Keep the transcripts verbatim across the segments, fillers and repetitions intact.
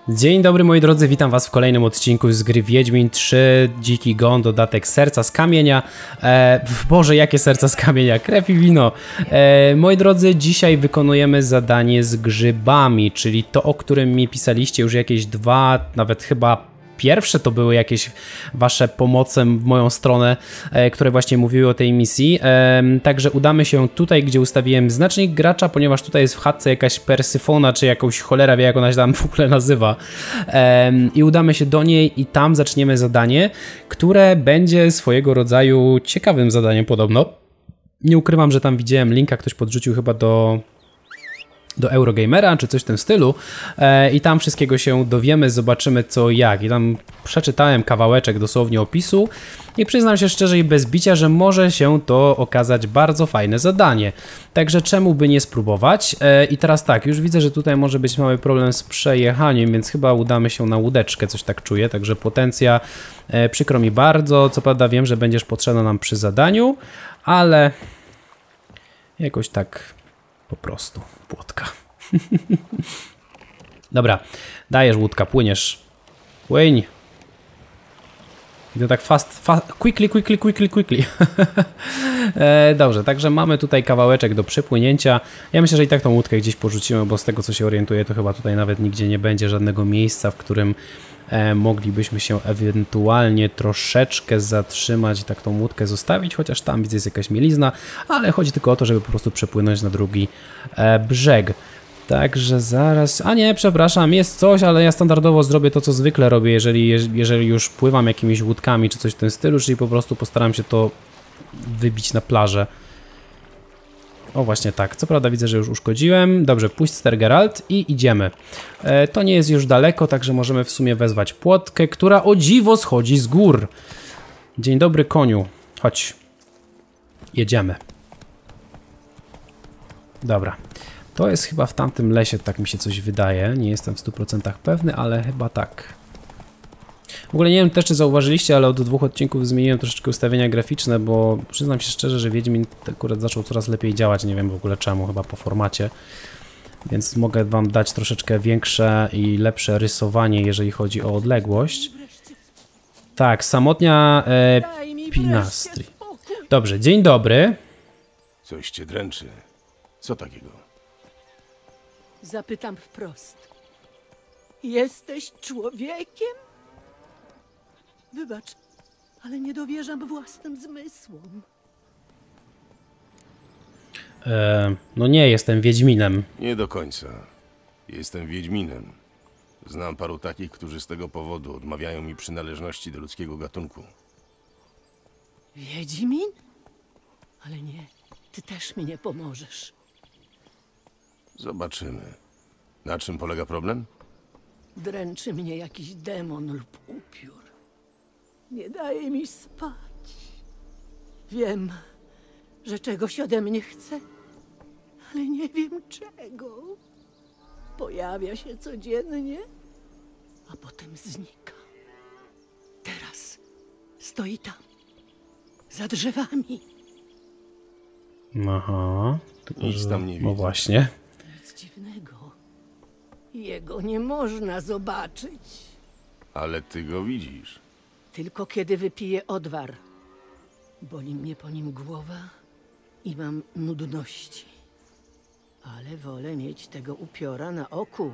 Dzień dobry moi drodzy, witam was w kolejnym odcinku z gry Wiedźmin trzy Dziki Gon, dodatek Serca z Kamienia. E, Boże, jakie serca z kamienia, krew i wino. E, moi drodzy, dzisiaj wykonujemy zadanie z grzybami, czyli to, o którym mi pisaliście już jakieś dwa, nawet chyba pierwsze to były jakieś wasze pomoce w moją stronę, e, które właśnie mówiły o tej misji. E, także udamy się tutaj, gdzie ustawiłem znacznik gracza, ponieważ tutaj jest w chatce jakaś Persyfona, czy jakąś cholera wie, jak ona się tam w ogóle nazywa. E, I udamy się do niej i tam zaczniemy zadanie, które będzie swojego rodzaju ciekawym zadaniem podobno. Nie ukrywam, że tam widziałem linka, ktoś podrzucił chyba do... do Eurogamera, czy coś w tym stylu e, i tam wszystkiego się dowiemy, zobaczymy co jak. I tam przeczytałem kawałeczek dosłownie opisu i przyznam się szczerze i bez bicia, że może się to okazać bardzo fajne zadanie. Także czemu by nie spróbować? E, I teraz tak, już widzę, że tutaj może być mały problem z przejechaniem, więc chyba udamy się na łódeczkę, coś tak czuję, także potencja e, przykro mi bardzo. Co prawda wiem, że będziesz potrzebna nam przy zadaniu, ale jakoś tak po prostu. Łódka. Dobra, dajesz łódka, płyniesz. Płyń. I to tak fast, fast, quickly, quickly, quickly, quickly. e, dobrze, także mamy tutaj kawałeczek do przepłynięcia. Ja myślę, że i tak tą łódkę gdzieś porzucimy, bo z tego co się orientuję, to chyba tutaj nawet nigdzie nie będzie żadnego miejsca, w którym e, moglibyśmy się ewentualnie troszeczkę zatrzymać i tak tą łódkę zostawić, chociaż tam widzę jest jakaś mielizna, ale chodzi tylko o to, żeby po prostu przepłynąć na drugi e, brzeg. Także zaraz... A nie, przepraszam, jest coś, ale ja standardowo zrobię to, co zwykle robię, jeżeli, jeżeli już pływam jakimiś łódkami czy coś w tym stylu, czyli po prostu postaram się to wybić na plażę. O, właśnie tak. Co prawda widzę, że już uszkodziłem. Dobrze, puść ster Geralt i idziemy. E, to nie jest już daleko, także możemy w sumie wezwać płotkę, która o dziwo schodzi z gór. Dzień dobry, koniu. Chodź. Jedziemy. Dobra. To jest chyba w tamtym lesie, tak mi się coś wydaje. Nie jestem w stu procentach pewny, ale chyba tak. W ogóle nie wiem też, czy zauważyliście, ale od dwóch odcinków zmieniłem troszeczkę ustawienia graficzne, bo przyznam się szczerze, że Wiedźmin akurat zaczął coraz lepiej działać. Nie wiem w ogóle czemu, chyba po formacie. Więc mogę wam dać troszeczkę większe i lepsze rysowanie, jeżeli chodzi o odległość. Tak, samotnia e, Pinastri. Dobrze, dzień dobry. Coś cię dręczy. Co takiego? Zapytam wprost. Jesteś człowiekiem? Wybacz, ale nie dowierzam własnym zmysłom. E, no nie, jestem Wiedźminem. Nie do końca. Jestem Wiedźminem. Znam paru takich, którzy z tego powodu odmawiają mi przynależności do ludzkiego gatunku. Wiedźmin? Ale nie, ty też mi nie pomożesz. Zobaczymy. Na czym polega problem? Dręczy mnie jakiś demon lub upiór. Nie daje mi spać. Wiem, że czegoś ode mnie chce, ale nie wiem czego. Pojawia się codziennie, a potem znika. Teraz stoi tam, za drzewami. Aha. Nic tam nie No widzę. właśnie. Nic dziwnego. Jego nie można zobaczyć. Ale ty go widzisz. Tylko kiedy wypiję odwar. Boli mnie po nim głowa i mam nudności. Ale wolę mieć tego upiora na oku.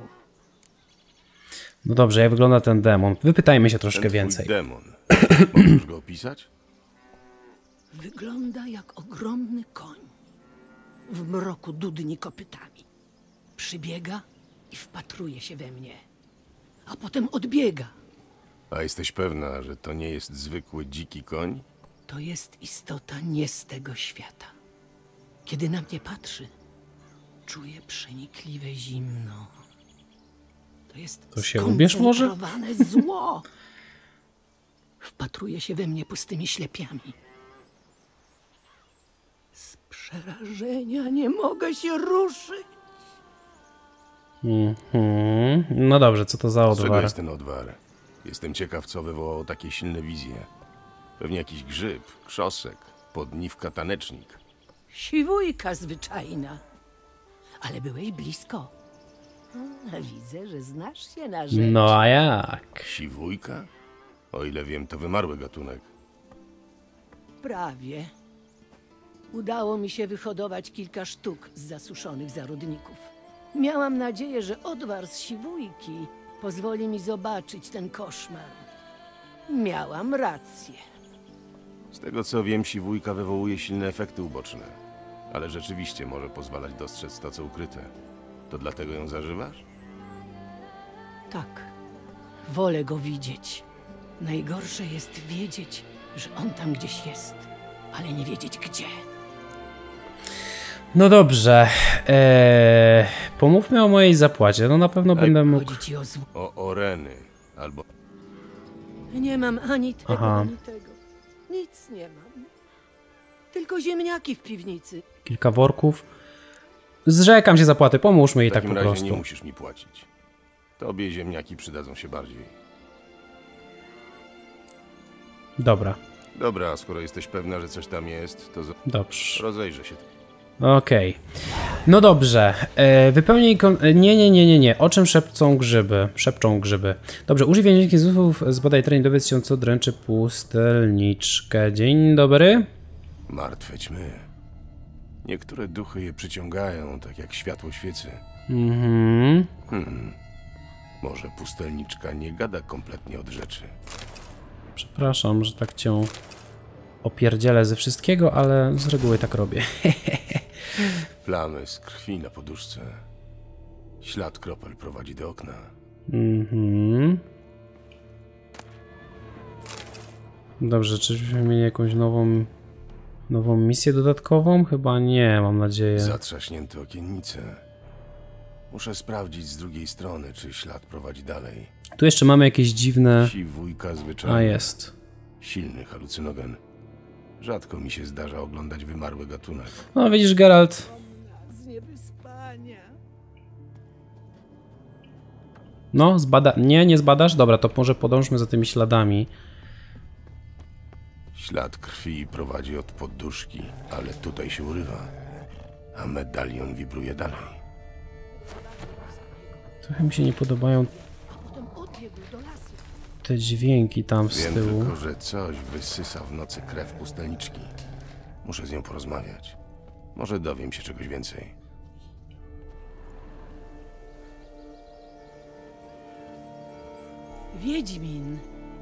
No dobrze, jak wygląda ten demon? Wypytajmy się troszkę Ten twój więcej. demon. Możesz go opisać? Wygląda jak ogromny koń. W mroku dudni kopytami. Przybiega i wpatruje się we mnie. A potem odbiega. A jesteś pewna, że to nie jest zwykły dziki koń? To jest istota nie z tego świata. Kiedy na mnie patrzy, czuję przenikliwe zimno. To jest To się ubierz może? skoncentrowane zło. Wpatruje się we mnie pustymi ślepiami. Z przerażenia nie mogę się ruszyć. Mhm. No dobrze, co to za Z czego odwar? jest ten odwar? Jestem ciekaw, co wywołało takie silne wizje. Pewnie jakiś grzyb, krzosek, podniwka, tanecznik. Siwujka zwyczajna. Ale byłeś blisko. A widzę, że znasz się na rzeczy. No a jak? Siwójka? O ile wiem, to wymarły gatunek. Prawie. Udało mi się wyhodować kilka sztuk z zasuszonych zarodników. Miałam nadzieję, że odwar z siwójki pozwoli mi zobaczyć ten koszmar. Miałam rację. Z tego co wiem, siwójka wywołuje silne efekty uboczne. Ale rzeczywiście może pozwalać dostrzec to, co ukryte. To dlatego ją zażywasz? Tak. Wolę go widzieć. Najgorsze jest wiedzieć, że on tam gdzieś jest, ale nie wiedzieć gdzie. No dobrze. Eee, pomówmy o mojej zapłacie. No na pewno Ej, będę mógł... Chodzi ci o zło. O Oreny, albo... Nie mam ani tego, Aha. ani tego. Nic nie mam. Tylko ziemniaki w piwnicy. Kilka worków. Zrzekam się zapłaty. Pomóżmy jej W tak takim po razie prostu. nie musisz mi płacić. Tobie ziemniaki przydadzą się bardziej. Dobra. Dobra, skoro jesteś pewna, że coś tam jest, to za- Dobrze. rozejrzę się. Okej. No dobrze. E, wypełnij... Kon... e, Nie, nie, nie, nie, nie. O czym szepcą grzyby? Szepczą grzyby. Dobrze. Użyj więźniczych zmysłów, zbadaj teren, dowiedz się, co dręczy pustelniczkę. Dzień dobry. Martwe ćmy. Niektóre duchy je przyciągają, tak jak światło świecy. Mhm. Hmm. Może pustelniczka nie gada kompletnie od rzeczy. Przepraszam, że tak cię opierdzielę ze wszystkiego, ale z reguły tak robię. Plamy z krwi na poduszce. Ślad kropel prowadzi do okna. Mhm. Dobrze, czyżbyśmy mieli jakąś nową nową misję dodatkową? Chyba nie, mam nadzieję. Zatrzaśnięte okiennice. Muszę sprawdzić z drugiej strony, czy ślad prowadzi dalej. Tu jeszcze mamy jakieś dziwne... Siwójka zwyczajna. A, jest. Silny halucynogen. Rzadko mi się zdarza oglądać wymarły gatunek. No widzisz, Geralt. Z niewyspania. No, zbada... Nie, nie zbadasz? Dobra, to może podążmy za tymi śladami. Ślad krwi prowadzi od poduszki, ale tutaj się urywa. A medalion wibruje dalej. Trochę mi się nie podobają Potem odbiegł do lasu. te dźwięki tam z Wiem tyłu. tylko, że coś wysysa w nocy krew pustelniczki. Muszę z nią porozmawiać. Może dowiem się czegoś więcej. Wiedźmin.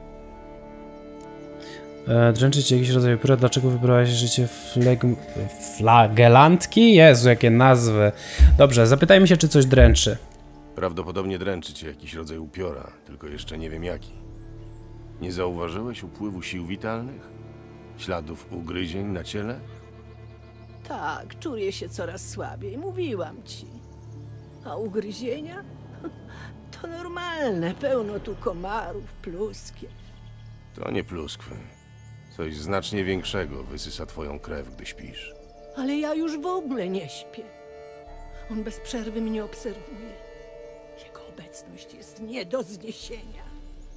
E, dręczy cię jakiś rodzaj upiora. Dlaczego wybrałaś życie fleg... flagelantki? Jezu, jakie nazwy. Dobrze, zapytajmy się, czy coś dręczy. Prawdopodobnie dręczy cię jakiś rodzaj upiora, tylko jeszcze nie wiem jaki. Nie zauważyłeś upływu sił witalnych? Śladów ugryzień na ciele? Tak, czuję się coraz słabiej, mówiłam ci. A ugryzienia? To normalne, pełno tu komarów, pluskiew. To nie pluskwy. Coś znacznie większego wysysa twoją krew, gdy śpisz. Ale ja już w ogóle nie śpię. On bez przerwy mnie obserwuje. Jego obecność jest nie do zniesienia.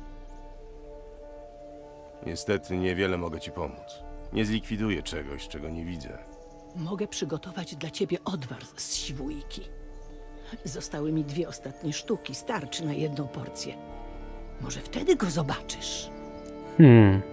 Niestety niewiele mogę ci pomóc. Nie zlikwiduję czegoś, czego nie widzę. Mogę przygotować dla ciebie odwar z siwójki. Zostały mi dwie ostatnie sztuki, starczy na jedną porcję. Może wtedy go zobaczysz. Hmm.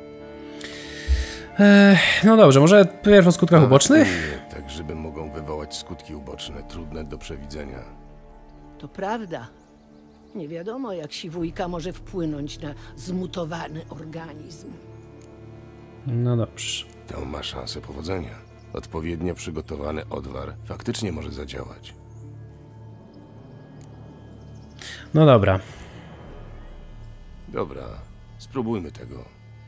Ech, no dobrze, może pierw o skutkach ubocznych? Nie, tak grzyby mogą wywołać skutki uboczne, trudne do przewidzenia. To prawda. Nie wiadomo, jak siwójka może wpłynąć na zmutowany organizm. No dobrze. To ma szansę powodzenia. Odpowiednio przygotowany odwar faktycznie może zadziałać. No dobra. Dobra, spróbujmy tego.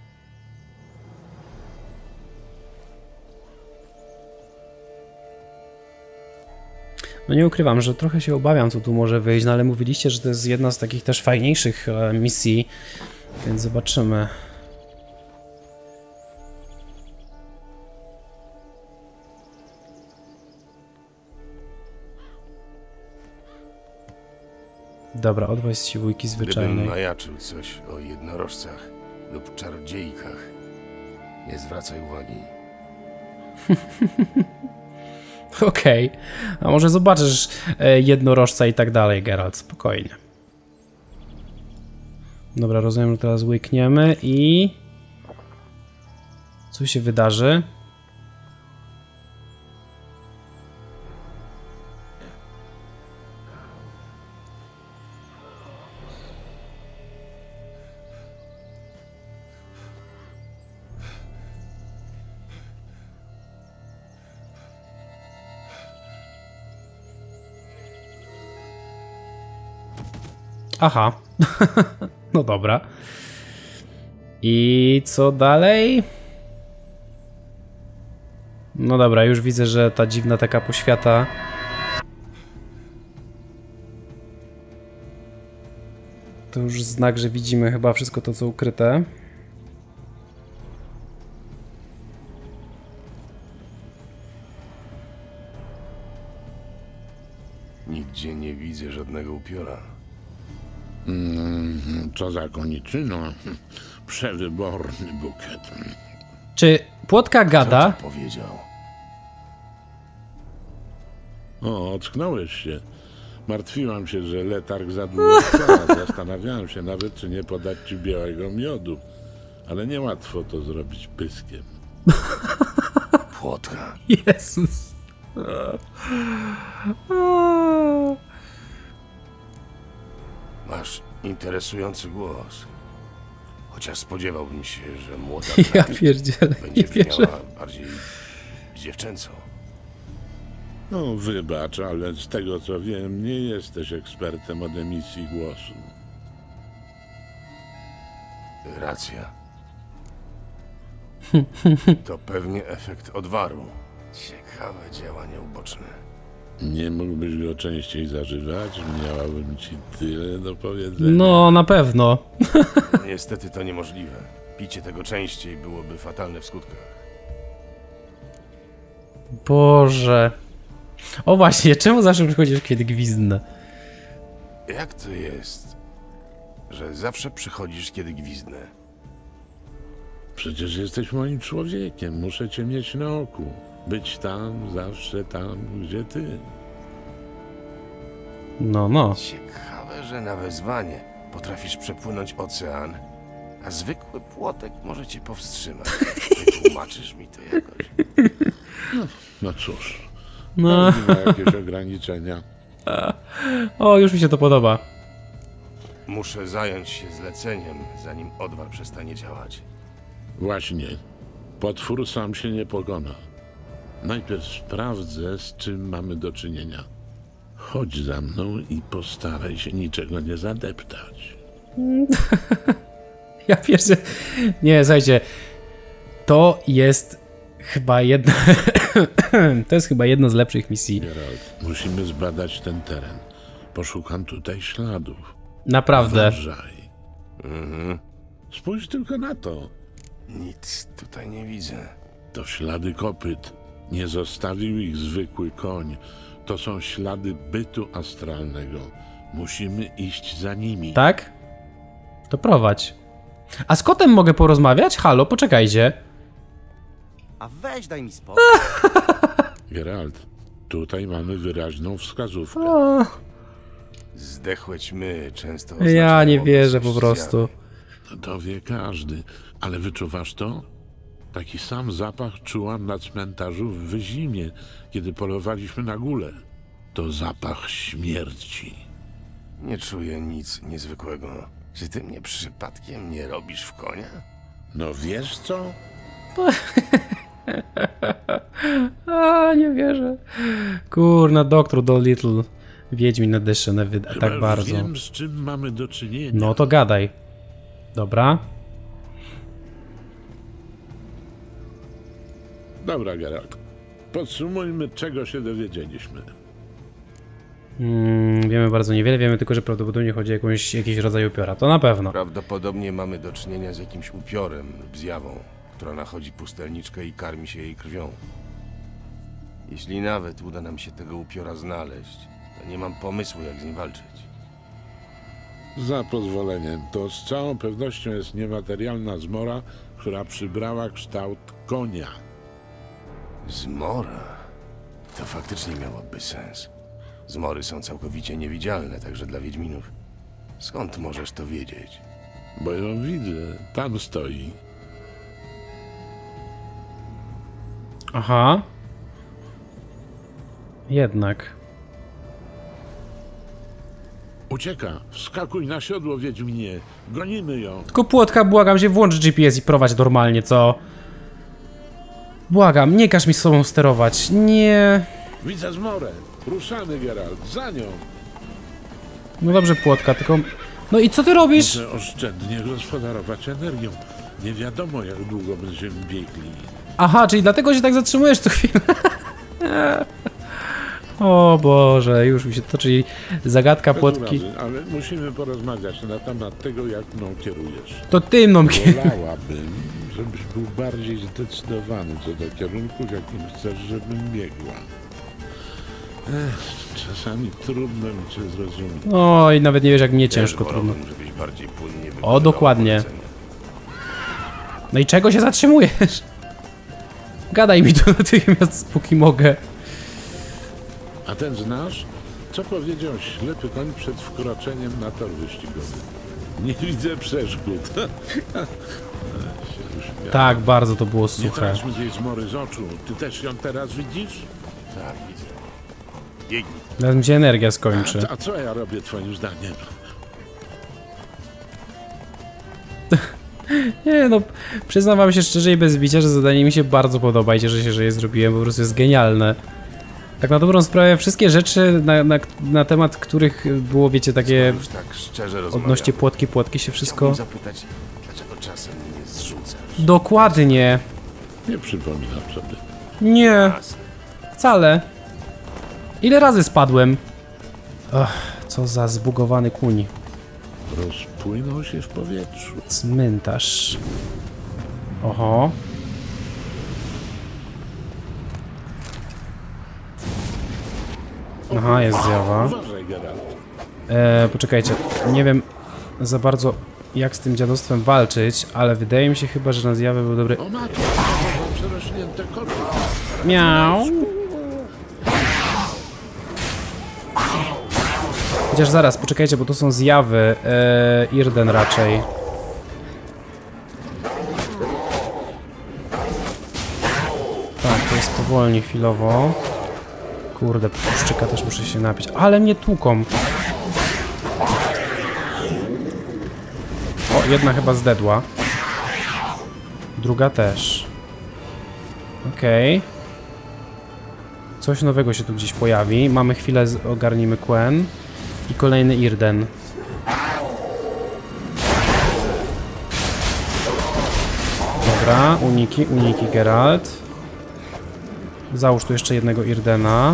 No nie ukrywam, że trochę się obawiam, co tu może wyjść, no ale mówiliście, że to jest jedna z takich też fajniejszych e, misji, więc zobaczymy. Dobra, odwoź z siwójki Gdybym zwyczajnej. majaczył coś o jednorożcach lub czarodziejkach, nie zwracaj uwagi. Okej. Okay. A może zobaczysz e, jednorożca i tak dalej, Geralt, spokojnie. Dobra, rozumiem, że teraz łykniemy i... Co się wydarzy? Aha. No dobra. I co dalej? No dobra, już widzę, że ta dziwna taka poświata... To już znak, że widzimy chyba wszystko to, co ukryte. Nigdzie nie widzę żadnego upiora. Mm, co za koniczyno. Przewyborny bukiet. Czy płotka gada? Co ci powiedział? O, ocknąłeś się. Martwiłam się, że letarg za długo trwa. Zastanawiałam się nawet, czy nie podać ci białego miodu. Ale niełatwo to zrobić pyskiem. Płotka. Jezus. Masz interesujący głos. Chociaż spodziewałbym się, że młoda Ja Kate pierdzielę, będzie nie wierzę. brzmiała bardziej dziewczęco. No, wybacz, ale z tego co wiem, nie jesteś ekspertem od emisji głosu. Racja. To pewnie efekt odwaru. Ciekawe działanie uboczne. Nie mógłbyś go częściej zażywać? Miałabym ci tyle do powiedzenia. No, na pewno. Niestety to niemożliwe. Picie tego częściej byłoby fatalne w skutkach. Boże. O właśnie, czemu zawsze przychodzisz, kiedy gwizdnę? Jak to jest, że zawsze przychodzisz, kiedy gwizdnę? Przecież jesteś moim człowiekiem. Muszę cię mieć na oku. Być tam, zawsze tam, gdzie ty. No, no. Ciekawe, że na wezwanie potrafisz przepłynąć ocean, a zwykły płotek może cię powstrzymać. Wytłumaczysz mi to jakoś? No cóż, No. każdy ma jakieś ograniczenia. O, już mi się to podoba. Muszę zająć się zleceniem, zanim odwar przestanie działać. Właśnie. Potwór sam się nie pokona. Najpierw sprawdzę, z czym mamy do czynienia. Chodź za mną i postaraj się niczego nie zadeptać. Ja pierwszy... Nie, słuchajcie. To jest chyba jedna... To jest chyba jedna z lepszych misji. Geralt, musimy zbadać ten teren. Poszukam tutaj śladów. Naprawdę. Uważaj. Mhm. Spójrz tylko na to. Nic tutaj nie widzę. To ślady kopyt. Nie zostawił ich zwykły koń. To są ślady bytu astralnego. Musimy iść za nimi. Tak? To prowadź. A z kotem mogę porozmawiać? Halo, poczekajcie. A weź daj mi spokój. Geralt, tutaj mamy wyraźną wskazówkę. O, Zdechłe ćmy często ja oznaczają nie wierzę po obecność prostu. zjawy. To wie każdy. Ale wyczuwasz to? Taki sam zapach czułam na cmentarzu w Wyzimie, kiedy polowaliśmy na górę. To zapach śmierci. Nie czuję nic niezwykłego. Czy ty mnie przypadkiem nie robisz w konia? No wiesz co? A, nie wierzę. Kurna, doktor Dolittle. Wiedźmin na dyszy, na wy... Chyba tak już bardzo. wiem, z czym mamy do czynienia. No to gadaj. Dobra. Dobra, Geralt. Podsumujmy, czego się dowiedzieliśmy. Mm, wiemy bardzo niewiele, wiemy tylko, że prawdopodobnie chodzi o jakąś, jakiś rodzaj upiora. To na pewno. Prawdopodobnie mamy do czynienia z jakimś upiorem lub zjawą, która nachodzi pustelniczkę i karmi się jej krwią. Jeśli nawet uda nam się tego upiora znaleźć, to nie mam pomysłu, jak z nim walczyć. Za pozwoleniem, to z całą pewnością jest niematerialna zmora, która przybrała kształt konia. Zmora? To faktycznie miałoby sens. Zmory są całkowicie niewidzialne, także dla wiedźminów. Skąd możesz to wiedzieć? Bo ją widzę. Tam stoi. Aha. Jednak. Ucieka. Wskakuj na siodło, wiedźminie. Gonimy ją. Tylko Płotka, błagam się, włącz G P S i prowadź normalnie, co? Błagam, nie każ mi z sobą sterować. Nie. Widzę zmorę. Ruszamy, Geralt. Za nią. No dobrze, Płotka, tylko... No i co ty robisz? Muszę oszczędnie gospodarować energią. Nie wiadomo, jak długo będziemy biegli. Aha, czyli dlatego się tak zatrzymujesz co chwilę. O Boże, już mi się to, czyli zagadka Płotki. Razy, ale musimy porozmawiać na temat tego, jak mną kierujesz. To ty mną kierujesz. Wolałabym, żebyś był bardziej zdecydowany co do kierunku, w jakim chcesz, żebym biegła. Ech, czasami trudno mi cię zrozumieć. Oj, nawet nie wiesz, jak mnie ciężko Też trudno. wolałbym, żebyś bardziej płynnie O, wykonywała dokładnie. polecenia. No i czego się zatrzymujesz? Gadaj mi tu natychmiast, póki mogę. A ten znasz? Co powiedział ślepy koń przed wkroczeniem na tor wyścigowy? Nie widzę przeszkód. Tak, bardzo to było Nie suche. traćmy tej zmory z oczu. Ty też ją teraz widzisz? Tak, widzę. Biegnij. Teraz mi się energia skończy. A, a co ja robię twoim zdaniem? Nie no, przyznam wam się szczerze i bez bicia, że zadanie mi się bardzo podoba i cieszę się, że je zrobiłem, po prostu jest genialne. Tak na dobrą sprawę, wszystkie rzeczy, na, na, na temat których było, wiecie, takie Już tak szczerze rozmawiamy. odnośnie płotki, płotki się wszystko... Chciałbym zapytać, dlaczego czasem mnie zrzucasz? Dokładnie. Nie przypominam sobie. Nie, Jasne. wcale. Ile razy spadłem? Ach, co za zbugowany kuń. Rozpłynął się w powietrzu. Cmentarz. Oho. Aha, jest zjawa. Uważaj, Geralt. E, poczekajcie, nie wiem za bardzo jak z tym dziadostwem walczyć, ale wydaje mi się chyba, że na zjawę był dobry... O matko, przerośnięte koty. Miau. Chociaż zaraz, poczekajcie, bo to są zjawy. E, Irden raczej. Tak, to jest powolnie chwilowo. Kurde, puszczyka też muszę się napić. Ale mnie tłuką. O, jedna chyba zdedła. Druga też. Okej. Okay. Coś nowego się tu gdzieś pojawi. Mamy chwilę, ogarnijmy Quen. I kolejny Irden. Dobra, uniki, uniki Geralt. Załóż tu jeszcze jednego Irdena.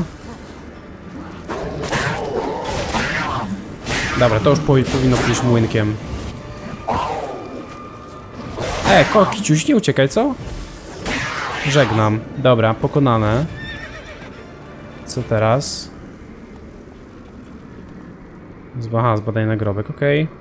Dobra, to już powinno pójść młynkiem. E, kokiciuś, nie uciekaj, co? Żegnam. Dobra, pokonane. Co teraz? Aha, zbadaj nagrobek, okej. Okay.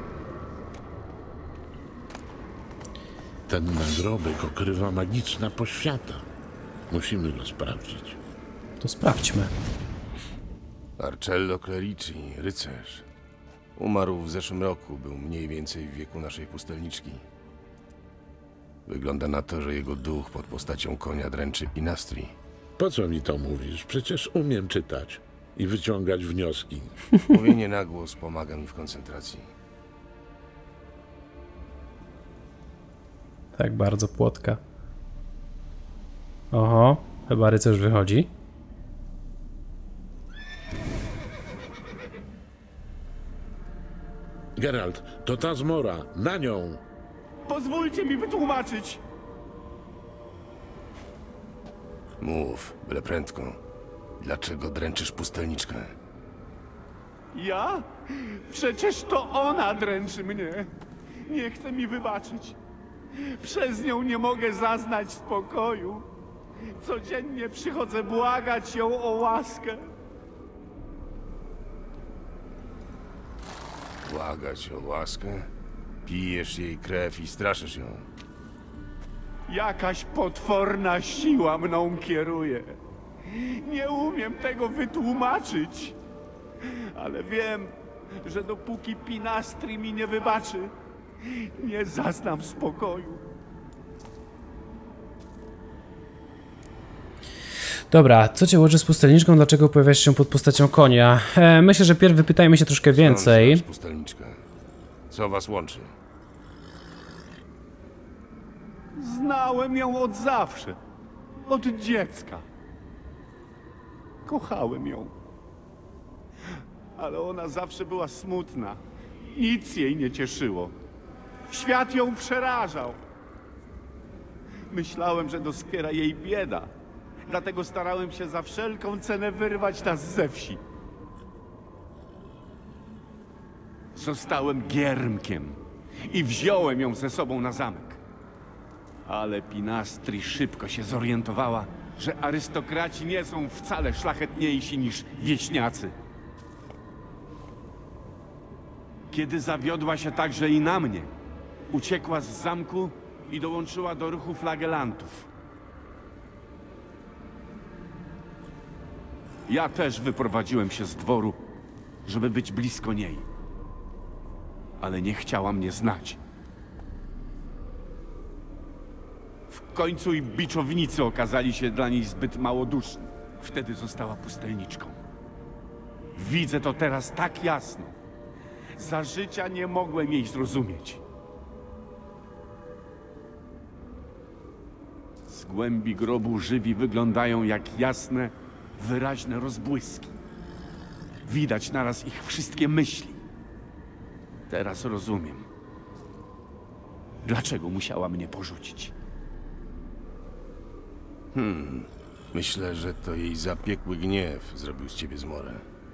Ten nagrobek okrywa magiczna poświata. Musimy go sprawdzić. To sprawdźmy. Arcello Clerici, rycerz. Umarł w zeszłym roku, był mniej więcej w wieku naszej pustelniczki. Wygląda na to, że jego duch pod postacią konia dręczy Pinastri. Po co mi to mówisz? Przecież umiem czytać i wyciągać wnioski. Mówienie na głos pomaga mi w koncentracji. Tak bardzo płotka. Oho, chyba rycerz wychodzi. Geralt, to ta zmora, na nią! Pozwólcie mi wytłumaczyć. Mów, byle prędko. Dlaczego dręczysz pustelniczkę? Ja? Przecież to ona dręczy mnie. Nie chce mi wybaczyć. Przez nią nie mogę zaznać spokoju. Codziennie przychodzę błagać ją o łaskę. Błagać o łaskę? Pijesz jej krew i straszysz ją. Jakaś potworna siła mną kieruje. Nie umiem tego wytłumaczyć. Ale wiem, że dopóki Pinastri mi nie wybaczy, nie zaznam spokoju. Dobra, co cię łączy z pustelniczką? Dlaczego pojawiasz się pod postacią konia? E, myślę, że pierw wypytajmy się troszkę więcej. Skąd znasz pustelniczkę? Co was łączy? Znałem ją od zawsze. Od dziecka. Kochałem ją. Ale ona zawsze była smutna. Nic jej nie cieszyło. Świat ją przerażał. Myślałem, że doskwiera jej bieda. Dlatego starałem się za wszelką cenę wyrwać nas ze wsi. Zostałem giermkiem i wziąłem ją ze sobą na zamek. Ale Pinastri szybko się zorientowała, że arystokraci nie są wcale szlachetniejsi niż wieśniacy. Kiedy zawiodła się także i na mnie, uciekła z zamku i dołączyła do ruchu flagelantów. Ja też wyprowadziłem się z dworu, żeby być blisko niej. Ale nie chciała mnie znać. W końcu i biczownicy okazali się dla niej zbyt małoduszni. Wtedy została pustelniczką. Widzę to teraz tak jasno. Za życia nie mogłem jej zrozumieć. Z głębi grobu żywi wyglądają jak jasne, wyraźne rozbłyski. Widać naraz ich wszystkie myśli. Teraz rozumiem, dlaczego musiała mnie porzucić. Hmm. Myślę, że to jej zapiekły gniew zrobił z ciebie zmorę.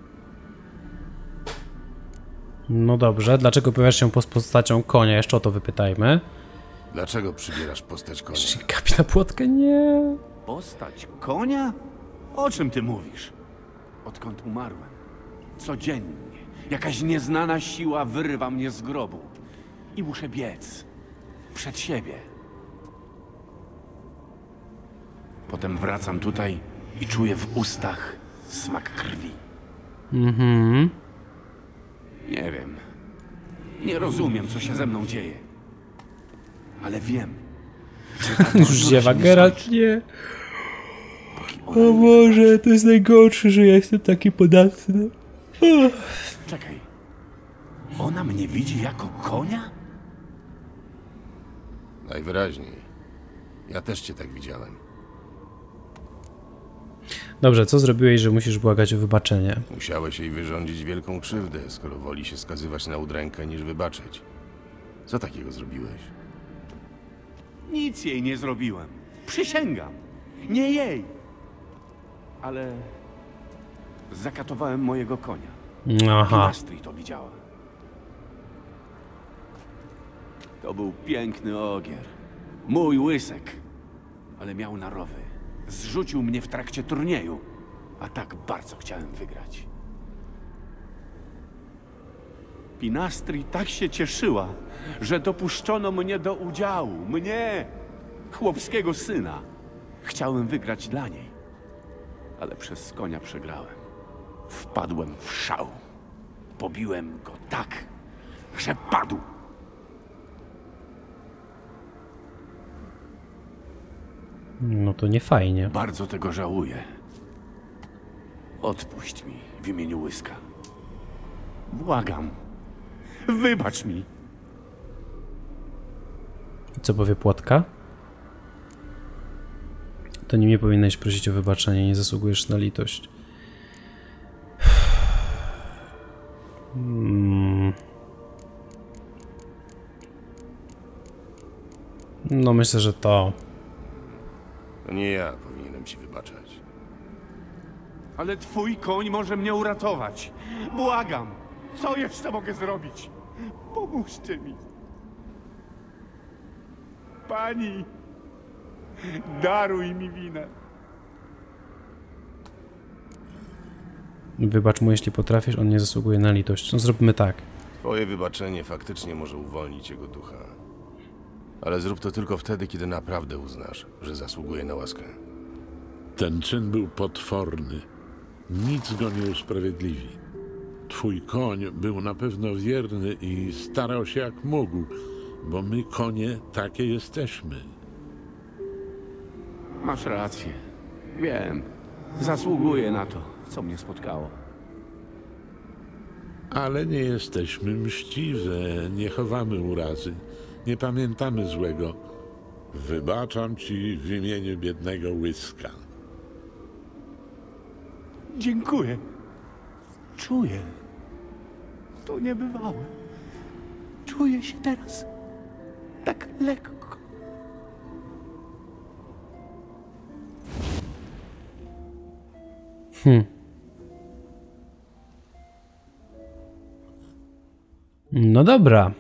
No dobrze, dlaczego pojawiasz się pod postacią konia? Jeszcze o to wypytajmy. Dlaczego przybierasz postać konia? Kapi na płotkę? Nie. Postać konia? O czym ty mówisz? Odkąd umarłem, codziennie jakaś nieznana siła wyrywa mnie z grobu i muszę biec przed siebie. Potem wracam tutaj i czuję w ustach smak krwi. Mhm. Nie wiem. Nie rozumiem, co się ze mną dzieje. Ale wiem, że ta Już tortura ziewa się nie Geralt, skończy, nie. póki O ona nie Boże, to jest najgorsze, że ja jestem taki podatny. Uff. Czekaj. Ona mnie widzi jako konia? Najwyraźniej. Ja też cię tak widziałem. Dobrze, co zrobiłeś, że musisz błagać o wybaczenie? Musiałeś jej wyrządzić wielką krzywdę, skoro woli się skazywać na udrękę niż wybaczyć. Co takiego zrobiłeś? Nic jej nie zrobiłem. Przysięgam. Nie jej. Ale zakatowałem mojego konia. Aha. Pinastri to widziała. To był piękny ogier. Mój łysek. Ale miał narowy. Zrzucił mnie w trakcie turnieju. A tak bardzo chciałem wygrać. Pinastri tak się cieszyła, że dopuszczono mnie do udziału. Mnie, chłopskiego syna. Chciałem wygrać dla niej. Ale przez konia przegrałem. Wpadłem w szał. Pobiłem go tak, że padł. No to nie fajnie. Bardzo tego żałuję. Odpuść mi w imieniu Łyska. Błagam. Wybacz mi. Co powie płotka? To nie mnie powinieneś prosić o wybaczenie, nie zasługujesz na litość. Hmm. No myślę, że to. To nie ja powinienem ci wybaczać. Ale twój koń może mnie uratować. Błagam. Co jeszcze mogę zrobić? Pomóżcie mi. Pani, daruj mi winę. Wybacz mu, jeśli potrafisz, on nie zasługuje na litość. No zróbmy tak. Twoje wybaczenie faktycznie może uwolnić jego ducha. Ale zrób to tylko wtedy, kiedy naprawdę uznasz, że zasługuje na łaskę. Ten czyn był potworny. Nic go nie usprawiedliwi. Twój koń był na pewno wierny i starał się jak mógł, bo my, konie, takie jesteśmy. Masz rację. Wiem. Zasługuję na to, co mnie spotkało. Ale nie jesteśmy mściwe, nie chowamy urazy, nie pamiętamy złego. Wybaczam ci w imieniu biednego Łyska. Dziękuję. Czuję. To niebywałe. Czuję się teraz tak lekko. Hmm. No dobra.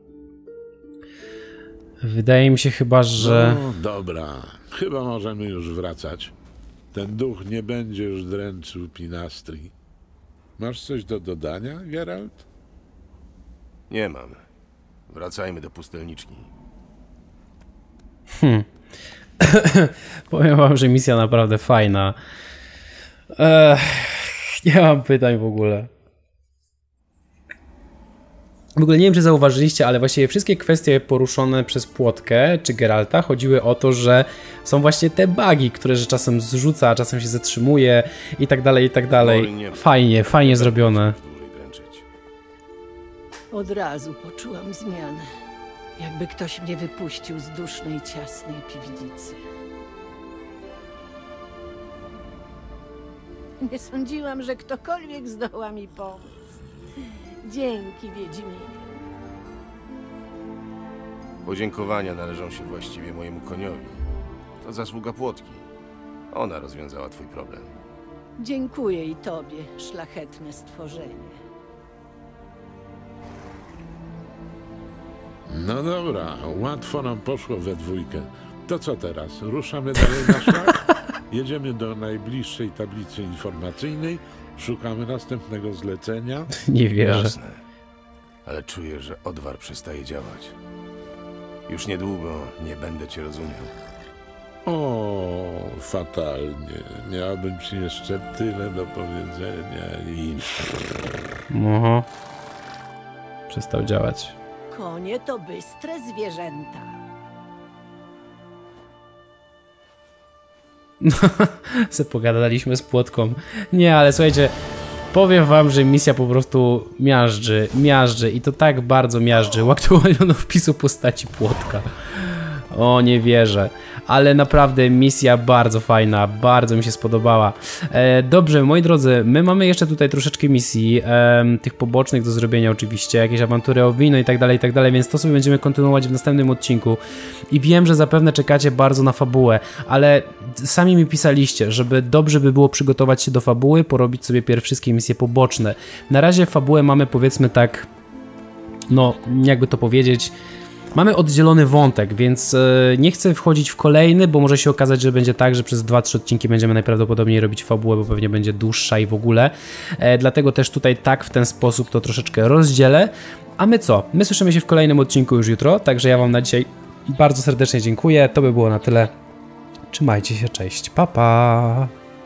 Wydaje mi się chyba, że... No dobra, chyba możemy już wracać. Ten duch nie będzie już dręczył Pinastri. Masz coś do dodania, Geralt? Nie mam. Wracajmy do pustelniczki. Hmm. Powiem wam, że misja naprawdę fajna. Ech, nie mam pytań w ogóle. W ogóle nie wiem, czy zauważyliście, ale właściwie wszystkie kwestie poruszone przez Płotkę czy Geralta chodziły o to, że są właśnie te bugi, które że czasem zrzuca, a czasem się zatrzymuje i tak dalej, i tak dalej. Fajnie, fajnie zrobione. Od razu poczułam zmianę. Jakby ktoś mnie wypuścił z dusznej, ciasnej piwnicy. Nie sądziłam, że ktokolwiek zdoła mi pomóc. Dzięki, Wiedźminie. Podziękowania należą się właściwie mojemu koniowi. To zasługa Płotki. Ona rozwiązała twój problem. Dziękuję i tobie, szlachetne stworzenie. No dobra, łatwo nam poszło we dwójkę. To co teraz? Ruszamy dalej na szlak? Jedziemy do najbliższej tablicy informacyjnej, szukamy następnego zlecenia. Nie wierzę. Jasne. Ale czuję, że odwar przestaje działać. Już niedługo nie będę cię rozumiał. O, fatalnie. Miałbym ci jeszcze tyle do powiedzenia i... Oho. Przestał działać. Konie to bystre zwierzęta. Se pogadaliśmy z Płotką. Nie, ale słuchajcie, powiem wam, że misja po prostu miażdży, miażdży i to tak bardzo miażdży. Uaktualniono wpisu postaci Płotka. O, nie wierzę. Ale naprawdę misja bardzo fajna, bardzo mi się spodobała. E, dobrze, moi drodzy, my mamy jeszcze tutaj troszeczkę misji, e, tych pobocznych do zrobienia oczywiście, jakieś awantury o wino i tak dalej, i tak dalej, więc to sobie będziemy kontynuować w następnym odcinku. I wiem, że zapewne czekacie bardzo na fabułę, ale sami mi pisaliście, żeby dobrze by było przygotować się do fabuły, porobić sobie pierw wszystkie misje poboczne. Na razie fabułę mamy, powiedzmy tak, no, jakby to powiedzieć... Mamy oddzielony wątek, więc nie chcę wchodzić w kolejny, bo może się okazać, że będzie tak, że przez dwa trzy odcinki będziemy najprawdopodobniej robić fabułę, bo pewnie będzie dłuższa i w ogóle. E, dlatego też tutaj tak w ten sposób to troszeczkę rozdzielę. A my co? My słyszymy się w kolejnym odcinku już jutro, także ja wam na dzisiaj bardzo serdecznie dziękuję. To by było na tyle. Trzymajcie się, cześć, pa pa!